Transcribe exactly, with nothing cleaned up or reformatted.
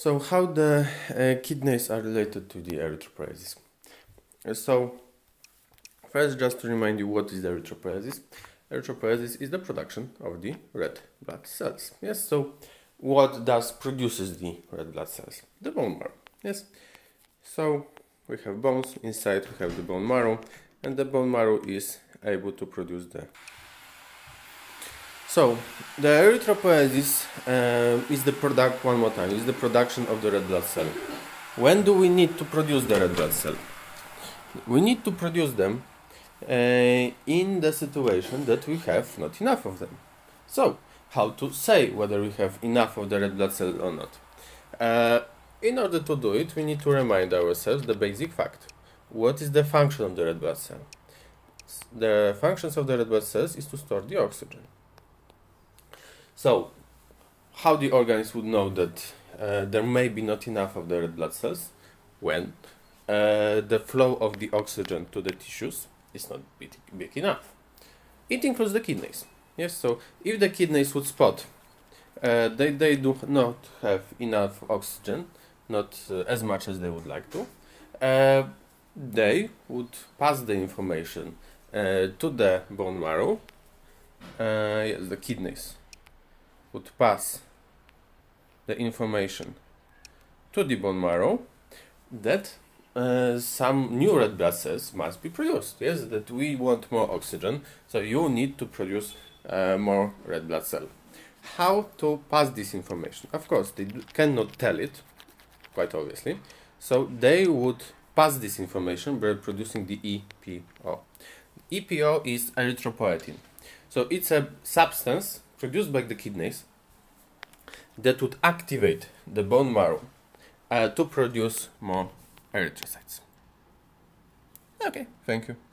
So how the uh, kidneys are related to the erythropoiesis? Uh, So first, just to remind you, what is the erythropoiesis? Erythropoiesis is the production of the red blood cells. Yes. So what does produces the red blood cells? The bone marrow. Yes. So we have bones inside. We have the bone marrow, and the bone marrow is able to produce the. So the erythropoiesis uh, is the product one more time. Is the production of the red blood cell. When do we need to produce the red blood cell? We need to produce them uh, in the situation that we have not enough of them. So how to say whether we have enough of the red blood cell or not? Uh, in order to do it, we need to remind ourselves the basic fact. What is the function of the red blood cell? The functions of the red blood cells is to store the oxygen. So, how the organism would know that uh, there may be not enough of the red blood cells when uh, the flow of the oxygen to the tissues is not big, big enough. It includes the kidneys. Yes, so if the kidneys would spot uh, they, they do not have enough oxygen, not uh, as much as they would like to, uh, they would pass the information uh, to the bone marrow. Uh, yes, the kidneys would pass the information to the bone marrow that uh, some new red blood cells must be produced. Yes, that we want more oxygen, so you need to produce uh, more red blood cell. How to pass this information? Of course, they cannot tell it, quite obviously, so they would pass this information by producing the E P O. E P O is erythropoietin. So it's a substance produced by the kidneys that would activate the bone marrow uh, to produce more erythrocytes. Okay, thank you.